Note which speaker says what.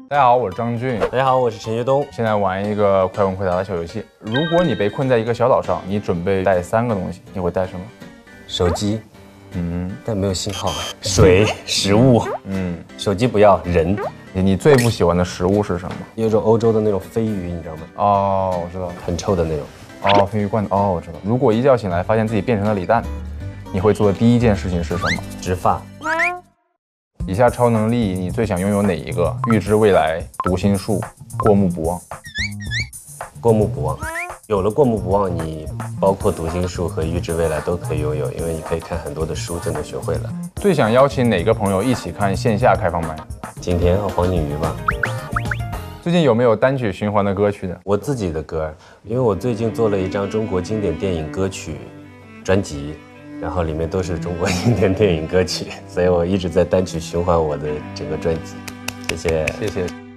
Speaker 1: 大家好，我是张俊。
Speaker 2: 大家好，我是陈学冬。
Speaker 1: 现在玩一个快问快答的小游戏。如果你被困在一个小岛上，你准备带3个东西，你会带什么？
Speaker 2: 手机，但没有信号。水、食物，手机不要，人。
Speaker 1: 你最不喜欢的食物是什么？
Speaker 2: 有一种欧洲的那种飞鱼，你知道吗？
Speaker 1: 哦，我知道，
Speaker 2: 很臭的那种。
Speaker 1: 哦，鲱鱼罐头。哦，我知道。如果一觉醒来发现自己变成了李诞，你会做的第一件事情是什么？
Speaker 2: 植发。
Speaker 1: 以下超能力你最想拥有哪一个？预知未来、读心术、过目不忘。
Speaker 2: 过目不忘。有了过目不忘，你包括读心术和预知未来都可以拥有，因为你可以看很多的书就能学会了。
Speaker 1: 最想邀请哪个朋友一起看线下开放麦？
Speaker 2: 景甜和黄景瑜吧。
Speaker 1: 最近有没有单曲循环的歌曲呢？
Speaker 2: 我自己的歌，因为我最近做了一张中国经典电影歌曲专辑，然后里面都是中国经典电影歌曲，所以我一直在单曲循环我的整个专辑。谢谢，
Speaker 1: 谢谢。